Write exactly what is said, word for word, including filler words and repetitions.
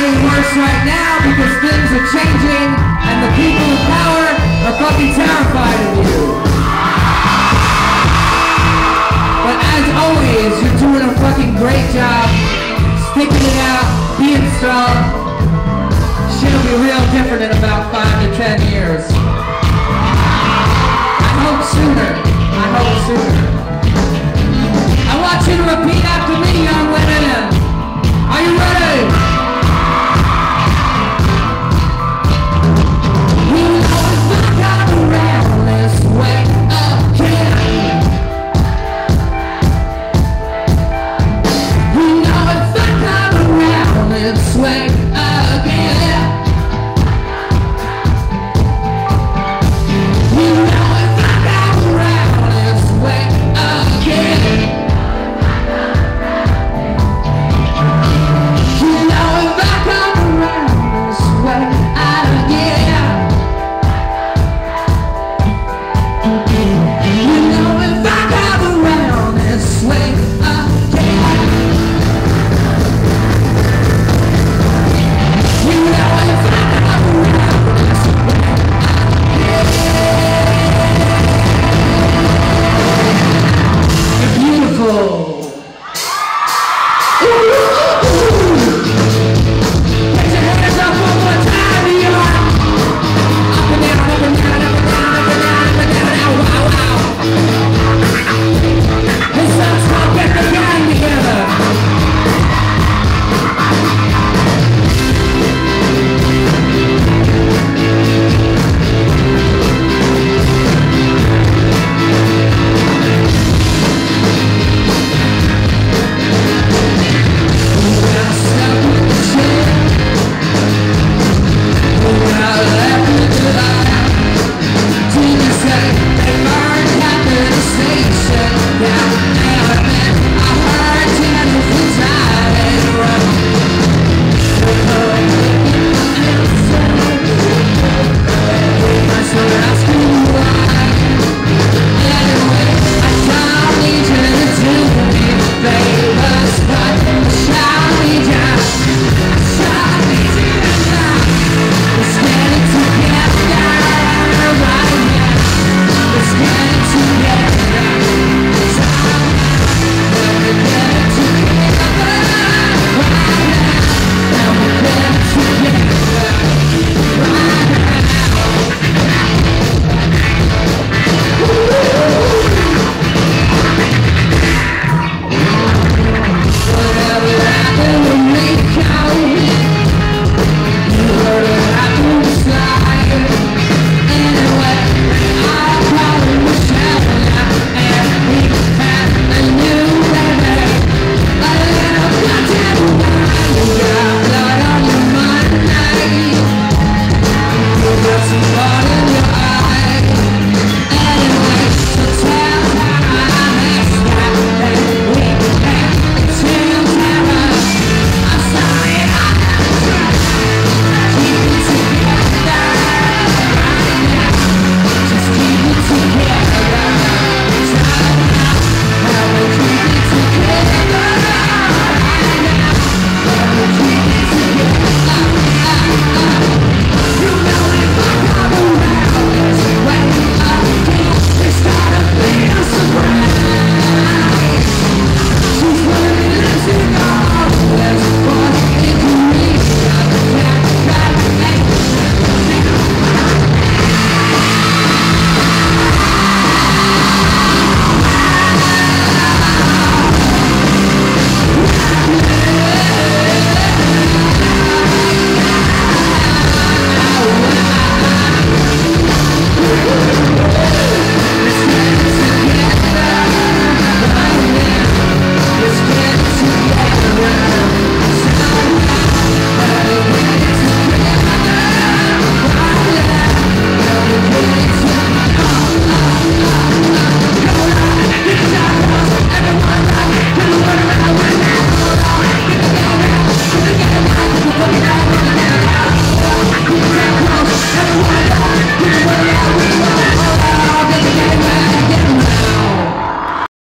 getting worse right now because things are changing and the people in power are fucking terrified of you. But as always, you're doing a fucking great job, sticking it out, being strong. Shit'll be real different in about five to ten years. I hope sooner. I hope sooner. I want you to repeat after me, young women.